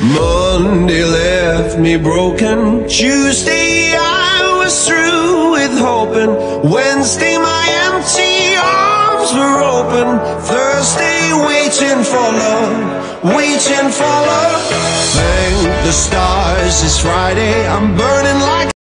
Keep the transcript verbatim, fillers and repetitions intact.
Monday left me broken. Tuesday I was through with hoping. Wednesday my empty arms were open. Thursday waiting for love, waiting for love. Thank the stars it's Friday. I'm burning like